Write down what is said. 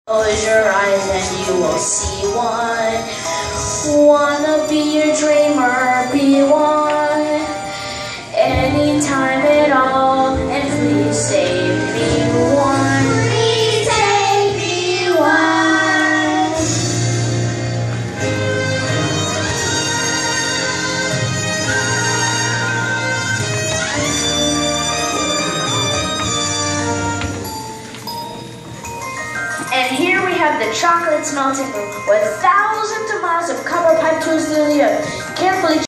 Close your eyes and you will see one. Wanna be your dreamer, be one. Anytime at all, and please save me one. Please save me one. And here we have the chocolates melting with thousands of miles of copper pipe twisted to the earth, carefully